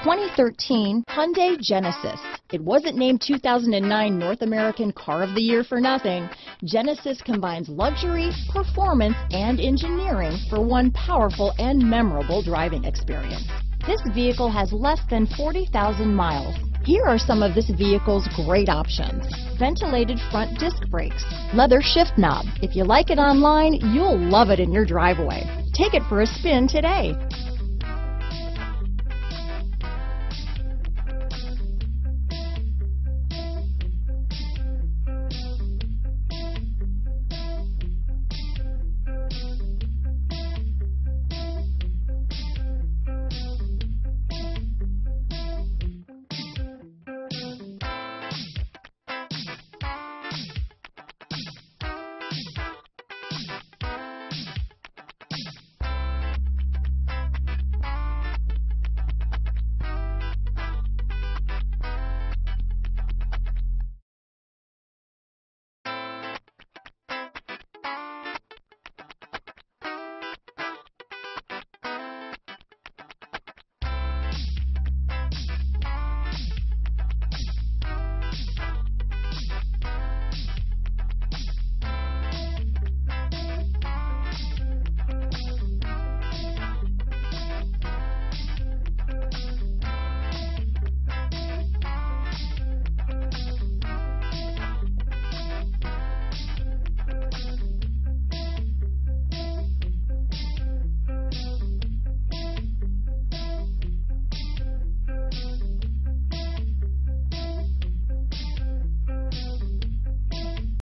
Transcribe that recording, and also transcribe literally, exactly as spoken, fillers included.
twenty thirteen Hyundai Genesis. It wasn't named two thousand nine North American Car of the Year for nothing. Genesis combines luxury, performance, and engineering for one powerful and memorable driving experience. This vehicle has less than forty thousand miles. Here are some of this vehicle's great options: ventilated front disc brakes, leather shift knob. If you like it online, you'll love it in your driveway. Take it for a spin today.